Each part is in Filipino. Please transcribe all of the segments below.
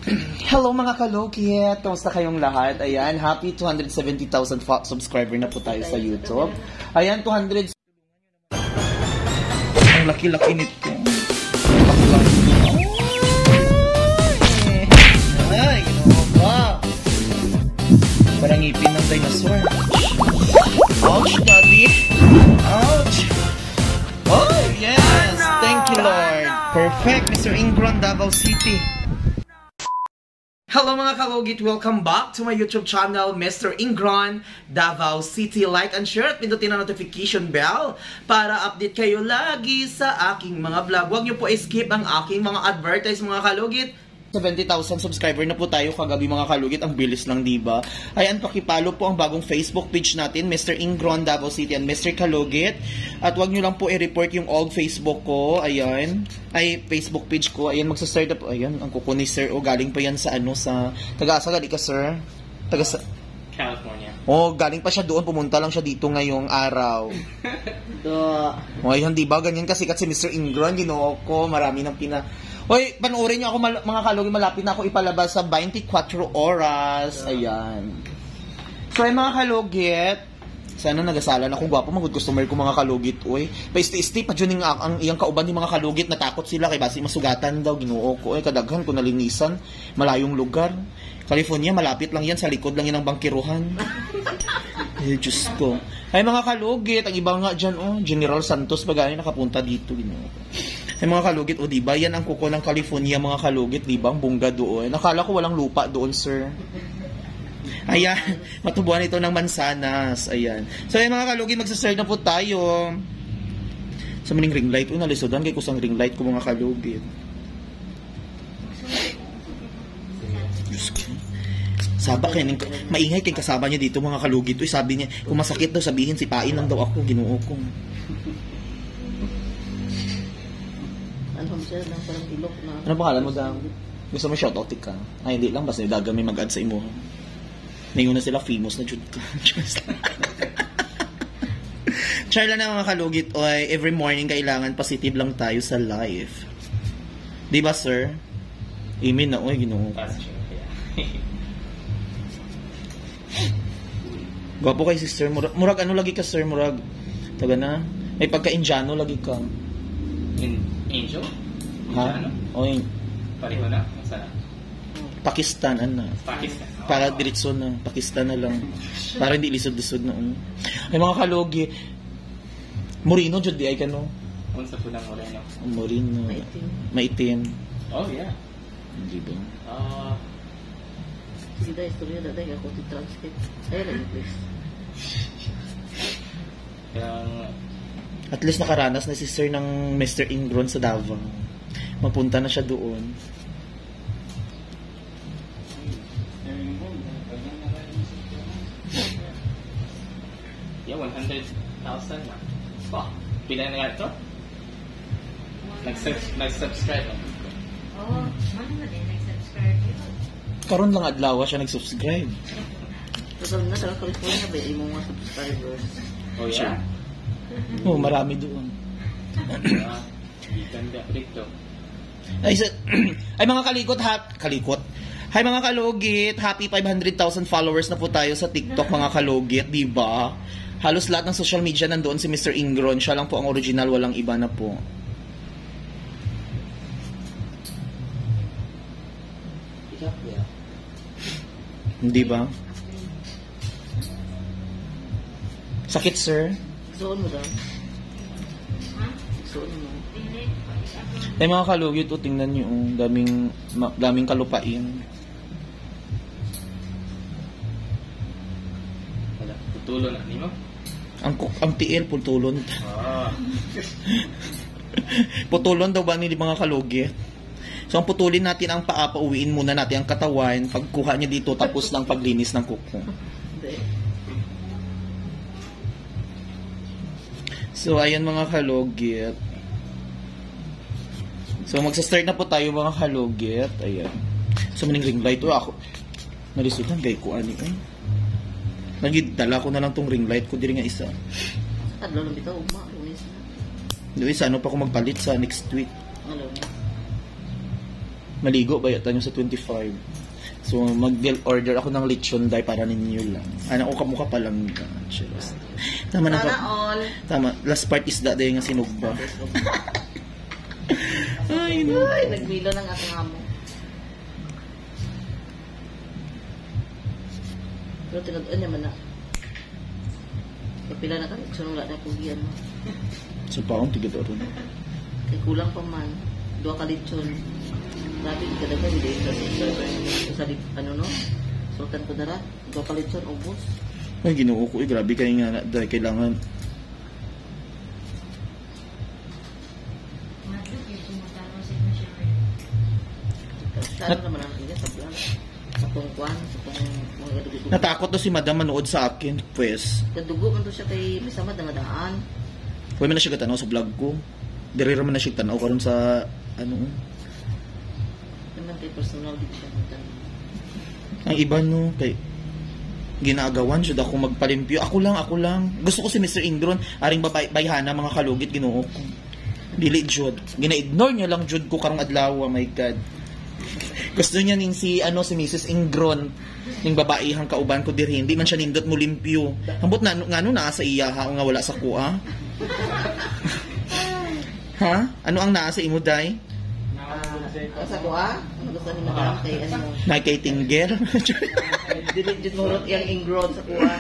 Hello mga kalugit! Kamusta kayong lahat? Ayan, happy 270,000 subscriber na po tayo sa YouTube. Ayan, 200... Ang laki-laki nito. Ay, ginawa ba? Parang ngipin ng dinosaur. Ouch, daddy! Ouch! Oh, yes! Thank you, Lord! Perfect, MR.Ingrown, Davao City. Hello mga kalugit! Welcome back to my YouTube channel, MR.Ingrown, Davao City. Like and share at pindutin ang notification bell para update kayo lagi sa aking mga vlog. Huwag niyo po skip ang aking mga advertise mga kalugit. 70,000 subscriber na po tayo kagabi mga kalugit. Ang bilis lang, diba? Ayan, pakipalo po ang bagong Facebook page natin, MR.Ingrown, Davao City and Mr. Kalugit. At wag nyo lang po i-report yung old Facebook ko. Ayan. Ay, Facebook page ko. Ayan, magsa-start up. Ayan, ang kuko ni Sir. O, galing pa yan sa ano, sa... Taga-asa gali ka, Sir? Taga-sa... California. Oh, galing pa siya doon. Pumunta lang siya dito ngayong araw. O, ayan, diba? Ganyan kasi si MR.Ingrown. Ginoo ko. Marami ng Hoy, panoorin niyo ako mga kalugit, malapit na ako ipalabas sa 24 oras. Ayan. So, ay mga kalugit, sana nagasalan ako. Gwapo, magod customer ko mga kalugit. Uy, pa-isti-isti pa dyan ang iyang kauban ni mga kalugit. Natakot sila kay basi masugatan daw. Ginoo ko. Ay, kadaghan ko nalinisan. Malayong lugar. California, malapit lang yan. Sa likod lang yan ang bangkiruhan. Ay, Diyos ko. Ay, mga kalugit, ang iba nga dyan, oh, General Santos, bagay nakapunta dito. Ginoo ko. Ay mga kalugit, o diba, yan ang kuko ng California mga kalugit, diba, ang bungga doon. Nakala ko walang lupa doon, sir. Ayan, matubuhan ito ng mansanas. Ayan. So ayan mga kalugit, magsasert na po tayo. Sa maning ring light, nalisodan kay kusang ring light ko mga kalugit. Diyos ko. Saba kaya, maingay kay kasama niya dito mga kalugit. Uy, sabi niya, kung masakit daw, sabihin, sipain lang daw ako, Ginoo ko. Ano pangalan mo daw? Gusto mo shoutout ka? Ay, hindi lang. Basta dagan may mag-add sa imo. Ngayon na sila famous na jud ka. Char lang na mga kalugit. Oy, every morning kailangan positive lang tayo sa life. Di ba, sir? Amen na. Oy, Ginoo. Gwapo kay sister. Murag ano lagi ka, sir? Murag. Taga na. May pagka-Indiano lagi ka. Angel? Ha? Oy. Pareho na? Saan? Pakistan, ano? Pakistan. Para diretso na. Pakistan na lang. Para hindi lisod-lisod na. Ay, mga kalugi. Moreno, jud di ay ka, no? Unsa po ng Moreno? Moreno. Maitim. Oh, yeah. Hindi ba? Sida istorya na dahil ako ti-translate. Ay, na English. At least nakaranas na si Sir ng MR.Ingrown sa Davao. Mapunta na siya doon. Yeah, 100,000 na. Wow. Pila na nga ito? Nag-subscribe. Oo, ano na din, nag-subscribe yun. Karon lang adlaw siya nag-subscribe. Kasal na sa California ba, yung mga subscribers. Oh, yeah? Oh, marami doon. Ganda dito. Ay mga kalikot. Hi mga kalugit, happy 500,000 followers na po tayo sa TikTok mga kalugit, di ba? Halos lahat ng social media nandoon si MR.Ingrown, siya lang po ang original, walang iba na po. Hindi ba? Sakit, sir? Zoon mo daw. Zoon mo. Ay mga kalugit, tingnan nyo, daming kalupain. Wala, putulon na, di mo? Ang tiil, putulon. Putulon daw ba ni mga kalugit? So, ang putulin natin ang paa, pauwiin muna natin ang katawan, pagkuha niya dito, tapos lang paglinis ng kuko. So, ayan mga kalugit. So, magsa-start na po tayo mga kalugit. Ayan. So, maning ring light. O, ako. Nalisudan, gay ko ani. Nagidala ko na lang tong ring light ko. Diri nga isa. Adlo lang bitaw, lunes na. Luis, ano pa ako magpalit sa next week? Ano? Maligo ba yata nyo sa 25? So, mag-order ako ng lechon dahil para ninyo lang. Ano, uka-muka pa lang. Cheers. Tama na Sana pa. all. Tama. Last part is dahil nga sinugba. Ay, no. Ay, nagmilo ng aking amo. Pero tinag-on naman na. Kapila na ka, sunula na pugian mo. So, paong tigid ron. Kay kulang pa man. 2 ka lechon. Grabe, kadaga, hindi sa ano no? Sultan ko dara. 2 ka lechon, ubos. Ay, ginoo ko. Grabe kayo nga. Dahil kailangan. Lalo naman ang kanya sa plan. Sa tungkuan, sa mga dugo. Natakot to si madam manood sa akin. Pues. Kadugo man to siya kay may sama dangadaan. Huwag mo na siya katanaw sa vlog ko. Diri man na siya tanaw karon sa ano. Naman kay personal din siya. Ang iba no, kay ginagawan siya ako magpalimpyo. Ako lang. Gusto ko si Mr. Ingron, aring bayhana mga kalugit ginoo ko. Dili jud. Gina-ignore niya lang jud ko karong adlaw, oh my god. Gusto niya ning si Mrs. Ingron, ning babaihang kauban ko diri, hindi man siya nindot mo limpyo. Hambot na ngano naa sa iya ha nga wala sa kuha. Ha? Ano ang naa sa imo day? Sa kuha? Ano gusto ni madam kay ano? Na kay Tinger. Dili jud mo yang ingrown sa kuha.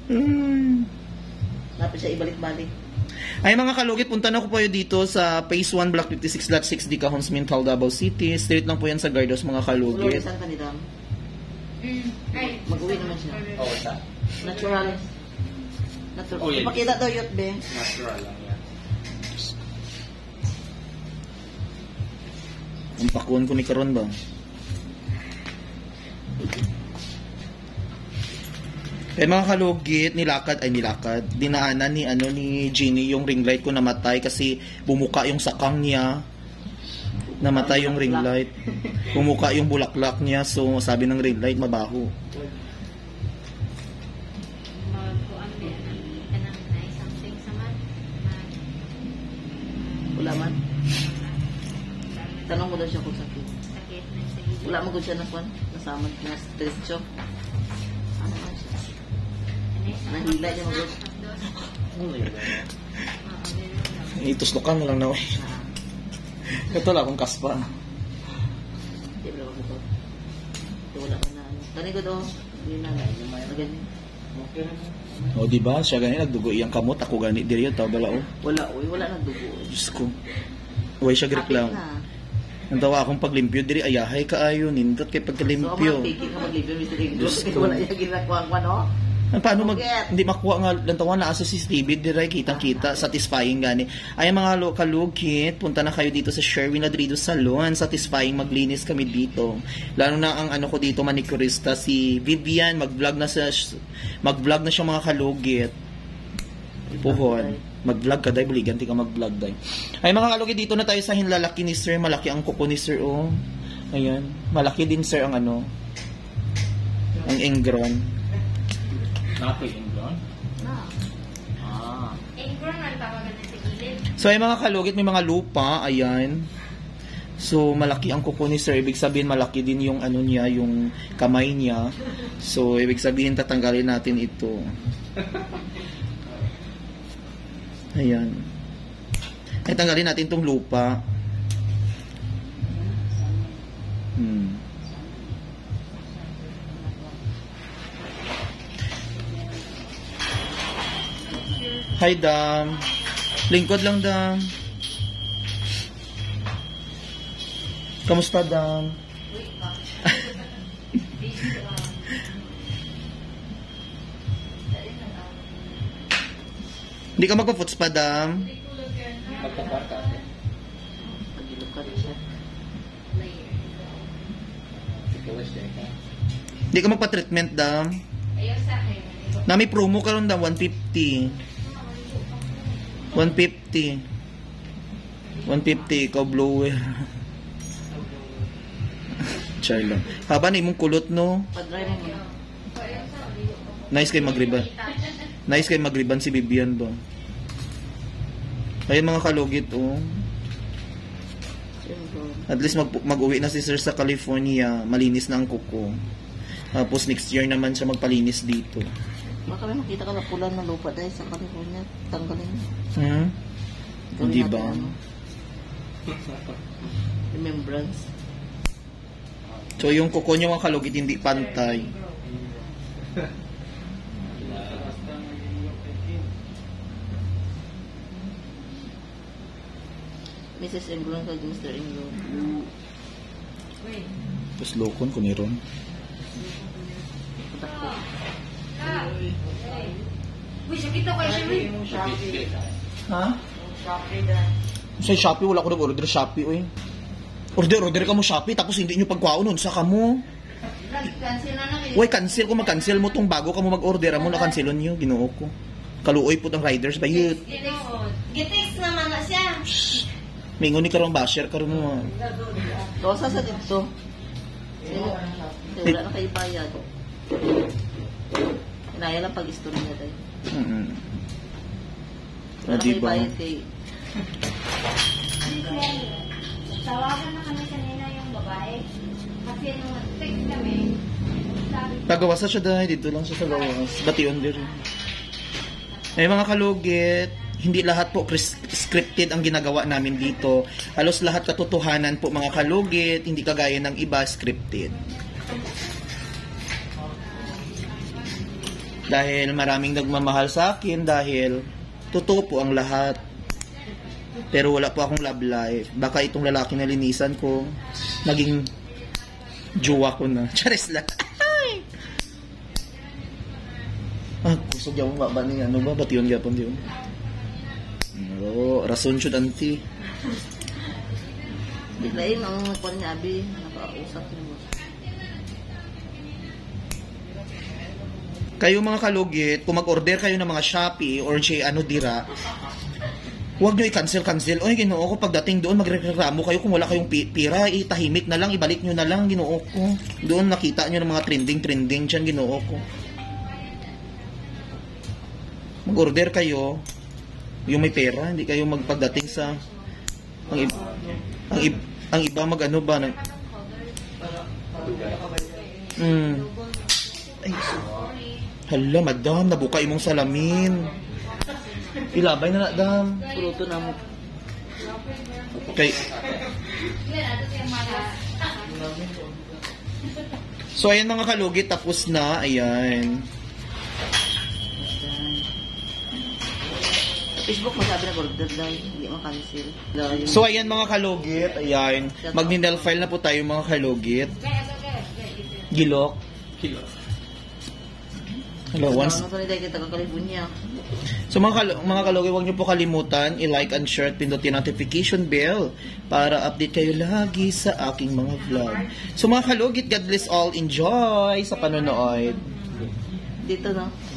Dapat siya ibalik-balik. Ay mga kalugit, punta na ko po dito sa Phase 1, Block 56, Lot 6, Dicahons, Mintal, Davao City. Straight lang po yan sa Gardos, mga kalugit. Saan ka ni Dam? Mag-uwi naman siya. Oo, sa? Natural. Oh, yeah. Ipakita daw yun, be. Natural lang yan. Ang pakuan ko ni Karon ba? Eh mga kalugit, nilakad, dinaanan ni Jeannie yung ring light ko namatay kasi bumuka yung sakang niya. Namatay yung ring light. Bumuka yung bulaklak niya, so sabi ng ring light mabaho. Wala man. Tanong mo daw siya kung sakit. Wala mo kung siya nasamad na stretcho. Ano man siya? Nahila niya mag Ituslokan mo lang na. Ito lang akong kaspa. Hindi ba ako ito? Wala ka na ano. Tani ko daw. Hindi na. Ganyan. O diba, siya gani nagdugo iyang kamot, ako gani diri yun, tao bala o. Wala, uy. Wala nang dugo. Diyos ko. Uy, siya griklam. Ang tawa akong paglimpyo diri, ayahay kaayo, nindot kay pagkalimpyo. So, ang piki ka maglimpyo, Mr. Ingro. Diyos ko. Wala yung ginagawa ko, no? Paano hindi makuha nga lantawan na sa CCTV diray kitang-kita satisfying gani. Ay mga kalugit, punta na kayo dito sa Sherwin Ladrido Salon, satisfying maglinis kami dito. Lalo na ang ano ko dito manicurista si Vivian, mag-vlog na siya mga kalugit. Puhon. Mag-vlog ka dai, buligan ti ka mag-vlog dai. Ay mga kalugit, dito na tayo sa hinlalaki ni Sir, malaki ang kuko ni Sir oh. Ayan, malaki din Sir ang ano. Ang Ingrown. Ingrown? Ingrown ang tawagan na sa gilid. So ay mga kalugit, may mga lupa, ayan. So malaki ang kuko ni Sir, ibig sabihin malaki din yung ano niya, yung kamay niya. So ibig sabihin tatanggalin natin ito. Ayan. Ay tanggalin natin tong lupa. Hi, Dam. Lingkod lang, Dam. Kamusta, Dam? Hindi ka magpa-foots pa, Dam? Magkakwarta. Pag-ilog ka rin siya. Hindi ka magpa-treatment, Dam? Ayaw sa akin. Na may promo ka ron, Dam, 150. 150. 150, ikaw blower. Char lang. Haba na imong kulot, no? Pag-dry mo muna. Nice kay magriban. Nice kay magriban si Bibian ba? Ayun mga kalugit, oh. At least mag-uwi na si Sir sa California. Malinis na ang kuko. Tapos next year naman siya magpalinis dito. Baka may makita ka na pula ng lupa dahil sa California. Tanggalin mo. Hindi ba? Ano, remembrance. So yung kuko niyo mga kalugit hindi pantay. Mrs. Ingrown kag Mr. Ingrown. Wait. Tapos lokon ko ni Ron. Uy, sakit ako kayo siya. Ha? Sa Shopee, wala ko nag-order Shopee, uy. Order ka mo Shopee, tapos hindi nyo pagkwao nun, saka mo. Cancel na na. Uy, cancel ko, mag-cancel mo tong bago ka mo mag-order, mo na cancelon nyo, ginoo ko. Kaluoy po ng riders ba yun? Gitex naman na siya. Mingon ni karong basher, karong mo. Dosa sa dito. Wala na kayo bayad. Inaya lang pag-istorya niya tayo. Wala na kayo Diba? bayad kay... Tawagan na kami kanina yung babae. Kasi nung text kami, sabi Tagawasa siya dahil, dito lang siya sa gawas. Bation din. May mga kalugit, hindi lahat po scripted ang ginagawa namin dito. Halos lahat katotohanan po mga kalugit, hindi kagaya ng iba scripted. Dahil maraming nagmamahal sa akin dahil totoo po ang lahat. Pero wala po akong love life. Baka itong lalaki na linisan ko, naging jowa ko na. Charis lang. Kusog yung ba niya. Ano ba? Bati yun gapon yun? Oo, rason siya danti. Biglain ang kwan niya, Abi. Nakausap niyo. Kayo mga kalugit, kung mag-order kayo ng mga Shopee or ano dira, huwag nyo i-cancel. Oy, ginoo ko, pagdating doon, magreklamo kayo kung wala kayong pira, itahimik na lang, ibalik nyo na lang, ginoo ko. Doon nakita nyo ng mga trending dyan, ginoo ko. Mag-order kayo, yung may pera, hindi kayo magpagdating sa... Ang iba mag-ano ba? Ay, hala, madam, nabuka imong salamin. Ilabay na dam. Puluto na mo. Okay. So, ayan mga kalugit, tapos na. Ayan. Facebook masabi na order dahil hindi makancel. So, ayan mga kalugit. Ayan. Mag-ninel file na po tayo mga kalugit. Gilok. Hello, once. So mga kalugit, huwag niyo po kalimutan i-like and share at pindutin notification bell para update kayo lagi sa aking mga vlog. So mga kalugit, God bless all. Enjoy sa panonood. Dito na.